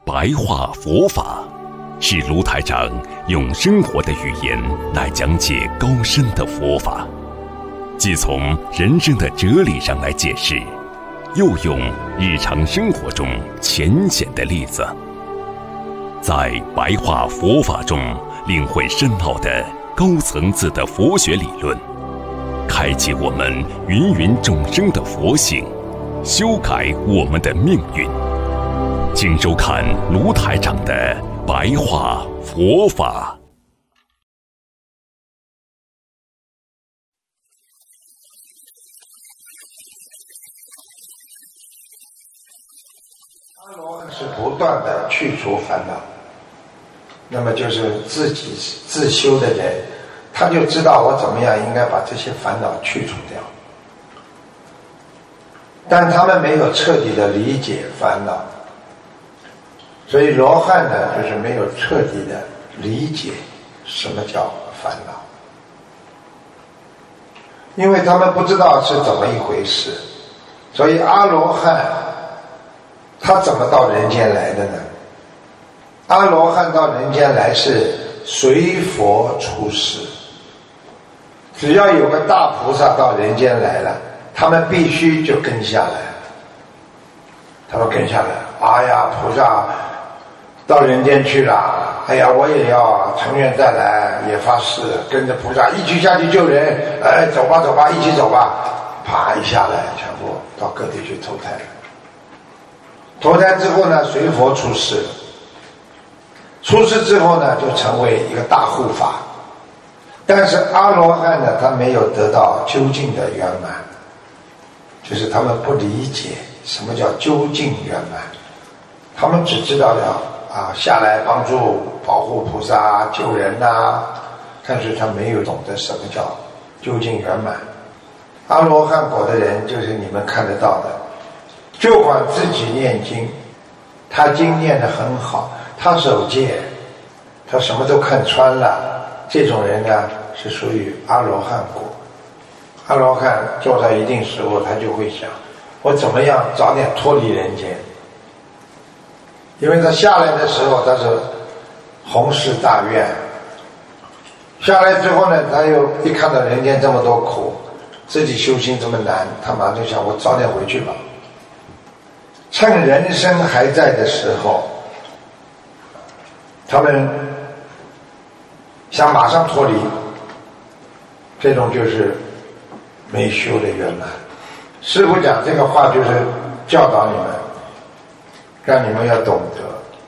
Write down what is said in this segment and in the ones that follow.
白话佛法是卢台长用生活的语言来讲解高深的佛法，既从人生的哲理上来解释，又用日常生活中浅显的例子，在白话佛法中领会深奥的高层次的佛学理论，开启我们芸芸众生的佛性，修改我们的命运。请收看卢台长的白话佛法。 阿罗汉是不断的去除烦恼，那么就是自己自修的人，他就知道我怎么样应该把这些烦恼去除掉，但他们没有彻底的理解烦恼，所以罗汉呢，就是没有彻底的理解什么叫烦恼，因为他们不知道是怎么一回事，所以阿罗汉他怎么到人间来的呢？阿罗汉到人间来是随佛出世，只要有个大菩萨到人间来了，他们必须就跟下来。他们跟下来，哎呀，菩萨到人间去了，哎呀，我也要成愿再来，也发誓跟着菩萨一起下去救人。哎，走吧走吧，一起走吧，啪一下来，全部到各地去投胎了。投胎之后呢，随佛出世，出世之后呢，就成为一个大护法。但是阿罗汉呢，他没有得到究竟的圆满，就是他们不理解什么叫究竟圆满，他们只知道要下来帮助保护菩萨救人呐，但是他没有懂得什么叫究竟圆满。阿罗汉果的人就是你们看得到的，就管自己念经，他经念得很好，他守戒，他什么都看穿了，这种人呢是属于阿罗汉果。阿罗汉做到一定时候，他就会想，我怎么样早点脱离人间，因为他下来的时候他是弘誓大愿，下来之后呢，他又一看到人间这么多苦，自己修行这么难，他马上就想，我早点回去吧，趁人生还在的时候，他们想马上脱离，这种就是没修的圆满。师父讲这个话就是教导你们，让你们要懂得，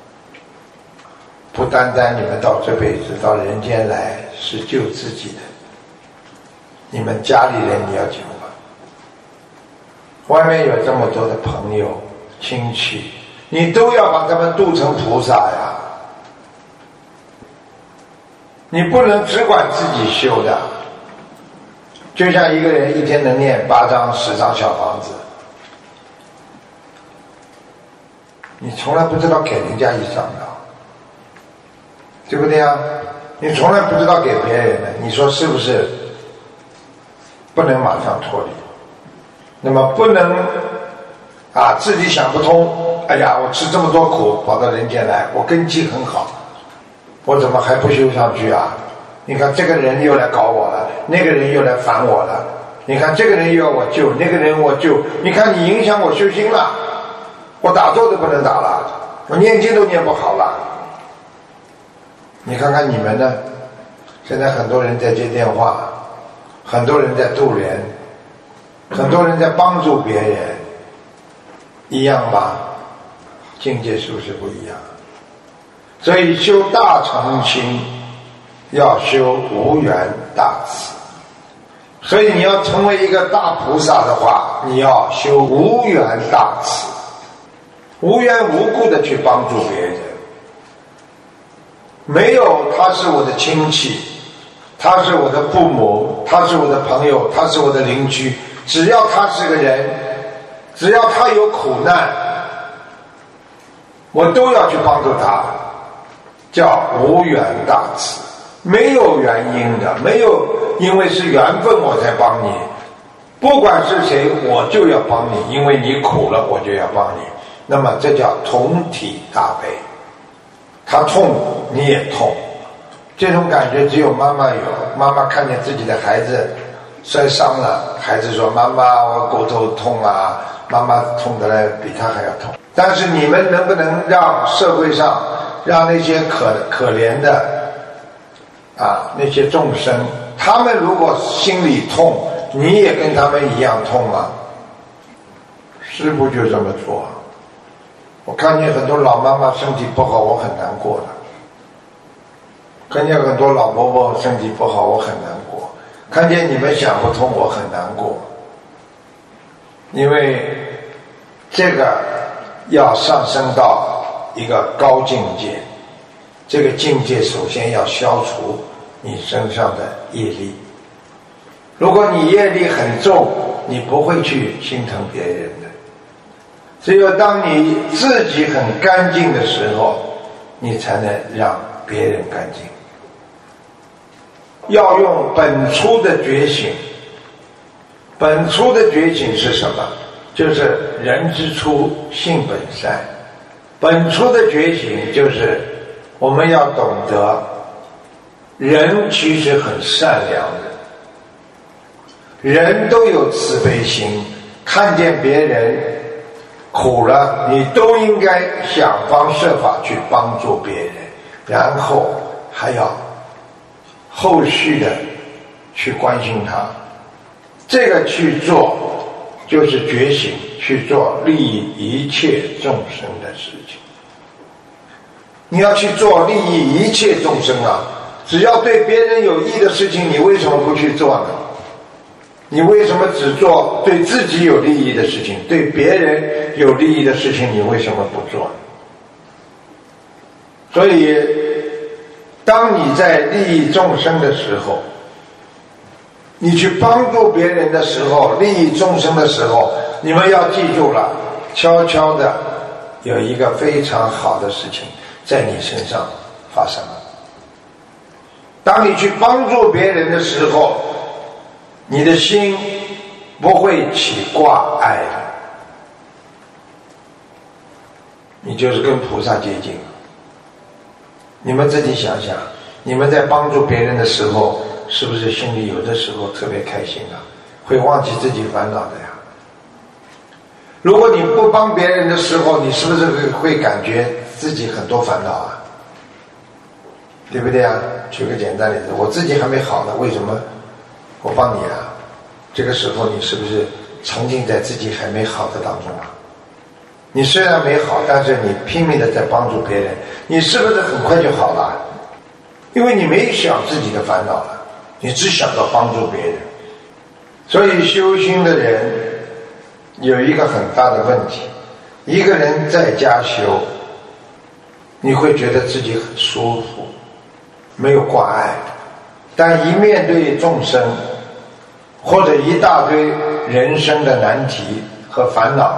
不单单你们到这辈子到人间来是救自己的，你们家里人你要救啊，外面有这么多的朋友亲戚，你都要把他们度成菩萨呀，你不能只管自己修的。就像一个人一天能念8张10张小房子，你从来不知道给人家1张的，对不对啊？你从来不知道给别人的，你说是不是不能马上脱离？那么不能自己想不通，哎呀，我吃这么多苦跑到人间来，我根基很好，我怎么还不修上去啊？你看这个人又来搞我了，那个人又来烦我了，你看这个人又要我救，那个人我救，你看你影响我修心了，我打坐都不能打了，我念经都念不好了。你看看你们呢，现在很多人在接电话，很多人在度人，很多人在帮助别人，一样吧？境界是不是不一样？所以修大乘心要修无缘大慈，所以你要成为一个大菩萨的话，你要修无缘大慈，无缘无故的去帮助别人，没有他是我的亲戚，他是我的父母，他是我的朋友，他是我的邻居，只要他是个人，只要他有苦难，我都要去帮助他，叫无缘大慈。没有原因的，没有因为是缘分我才帮你，不管是谁我就要帮你，因为你苦了我就要帮你， 那么这叫同体大悲。他痛你也痛，这种感觉只有妈妈有。妈妈看见自己的孩子摔伤了，孩子说妈妈我骨头痛啊，妈妈痛得来比他还要痛。但是你们能不能让社会上让那些可怜的那些众生，他们如果心里痛，你也跟他们一样痛吗？师父就这么做。我看见很多老妈妈身体不好，我很难过的。看见很多老伯伯身体不好，我很难过。看见你们想不通，我很难过。因为这个要上升到一个高境界，这个境界首先要消除你身上的业力。如果你业力很重，你不会去心疼别人的。只有当你自己很干净的时候，你才能让别人干净。要用本初的觉醒。本初的觉醒是什么？就是人之初性本善。本初的觉醒就是我们要懂得人其实很善良的，人都有慈悲心，看见别人苦了，你都应该想方设法去帮助别人，然后还要后续的去关心他。这个去做就是觉醒，去做利益一切众生的事情。你要去做利益一切众生啊，只要对别人有益的事情，你为什么不去做呢？你为什么只做对自己有利益的事情，对别人有利益的事情你为什么不做呢？所以当你在利益众生的时候，你去帮助别人的时候，利益众生的时候，你们要记住了，悄悄的有一个非常好的事情在你身上发生了。当你去帮助别人的时候，你的心不会起挂碍的，你就是跟菩萨接近了。你们自己想想，你们在帮助别人的时候，是不是心里有的时候特别开心啊？会忘记自己烦恼的呀。如果你不帮别人的时候，你是不是会感觉自己很多烦恼啊？对不对啊？举个简单例子，我自己还没好呢，为什么我帮你啊？这个时候你是不是沉浸在自己还没好的当中啊？你虽然没好，但是你拼命的在帮助别人，你是不是很快就好了？因为你没想自己的烦恼了，你只想到帮助别人。所以修心的人有一个很大的问题，一个人在家修，你会觉得自己很舒服，没有挂碍，但一面对众生或者一大堆人生的难题和烦恼，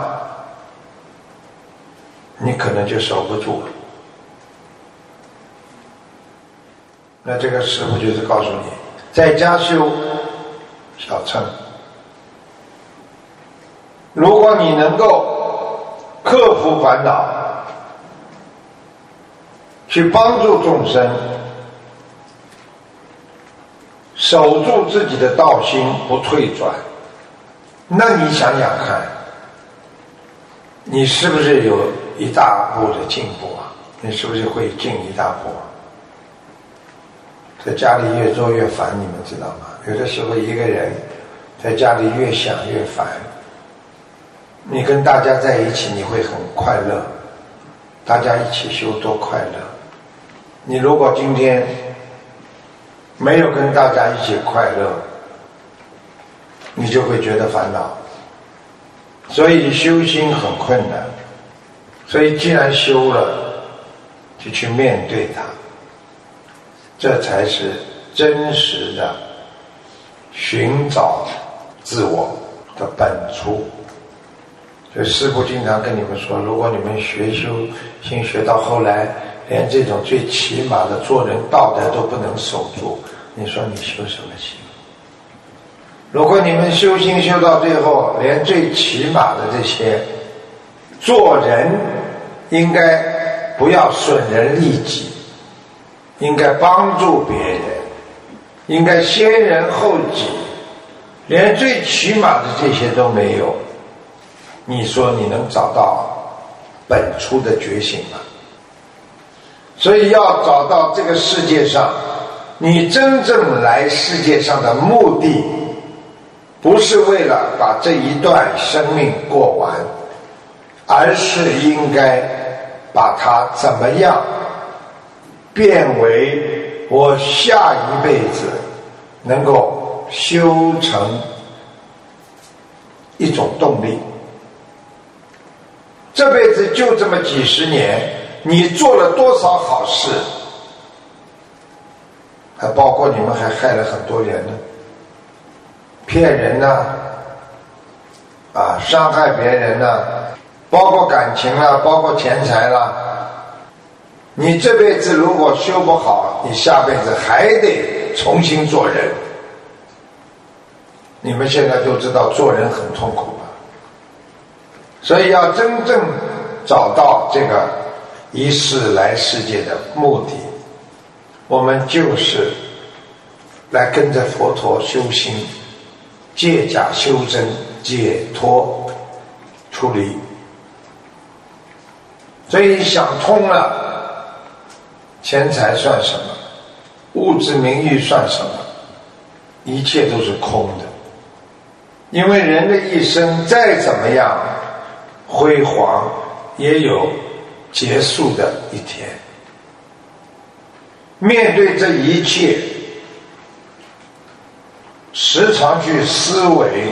你可能就守不住了。那这个师父就是告诉你，在家修小乘，如果你能够克服烦恼，去帮助众生，守住自己的道心不退转，那你想想看，你是不是有一大步的进步啊？你是不是会进一大步啊？在家里越做越烦，你们知道吗？有的时候一个人在家里越想越烦，你跟大家在一起你会很快乐，大家一起修多快乐。你如果今天没有跟大家一起快乐，你就会觉得烦恼。所以修心很困难，所以既然修了，就去面对它，这才是真实的寻找自我的本初。所以师父经常跟你们说，如果你们学修心学到后来连这种最起码的做人道德都不能守住，你说你修什么心？如果你们修心修到最后连最起码的这些做人应该不要损人利己，应该帮助别人，应该先人后己，连最起码的这些都没有，你说你能找到本初的觉醒吗？所以要找到这个世界上你真正来世界上的目的，不是为了把这一段生命过完，而是应该把它怎么样变为我下一辈子能够修成一种动力。这辈子就这么几十年，你做了多少好事，还包括你们还害了很多人呢，骗人呢，伤害别人呢，包括感情啦，包括钱财啦。你这辈子如果修不好，你下辈子还得重新做人。你们现在都知道做人很痛苦吧？所以要真正找到这个一世来世界的目的，我们就是来跟着佛陀修心，借假修真，解脱出离。所以想通了，钱财算什么，物质名誉算什么，一切都是空的。因为人的一生再怎么样辉煌，也有结束的一天。面对这一切，时常去思维，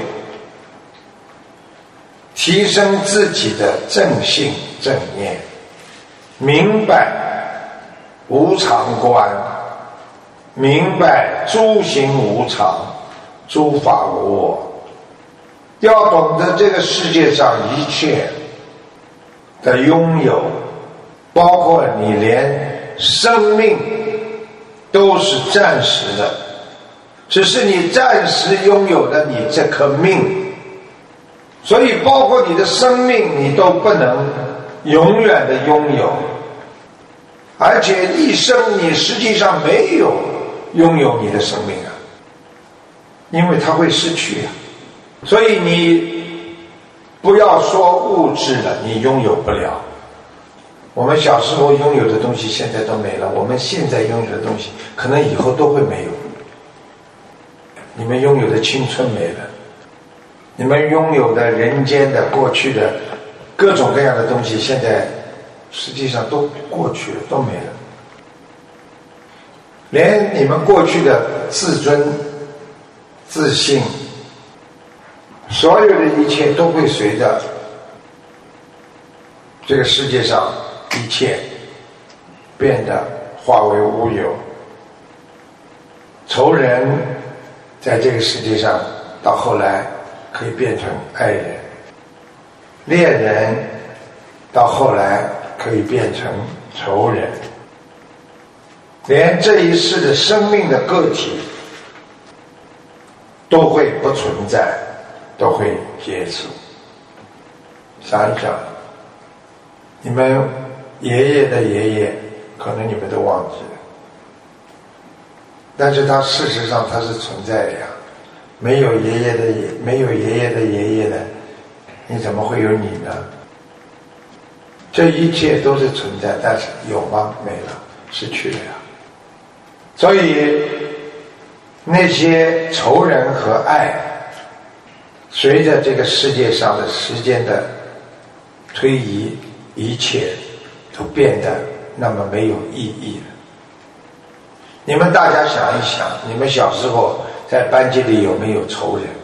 提升自己的正性正念，明白无常观，明白诸行无常，诸法无我。要懂得这个世界上一切的拥有，包括你连生命都是暂时的，只是你暂时拥有了你这颗命，所以包括你的生命你都不能永远的拥有，而且一生你实际上没有拥有你的生命啊，因为它会失去啊。所以你不要说物质了，你拥有不了。我们小时候拥有的东西现在都没了，我们现在拥有的东西可能以后都会没有。你们拥有的青春没了，你们拥有的人间的过去的各种各样的东西，现在实际上都过去了，都没了。连你们过去的自尊、自信，所有的一切都会随着这个世界上一切变得化为乌有。仇人在这个世界上到后来可以变成爱人，恋人到后来可以变成仇人，连这一世的生命的个体都会不存在，都会结束。想一想，你们爷爷的爷爷可能你们都忘记了，但是他事实上他是存在的呀。没有爷爷的爷爷的，你怎么会有你呢？这一切都是存在，但是有吗？没了，失去了呀。所以那些仇人和爱，随着这个世界上的时间的推移，一切都变得那么没有意义了。你们大家想一想，你们小时候在班级里有没有仇人？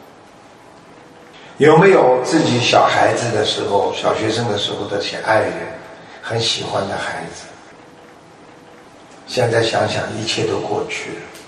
有没有自己小孩子的时候、小学生的时候的些爱人，很喜欢的孩子？现在想想，一切都过去了。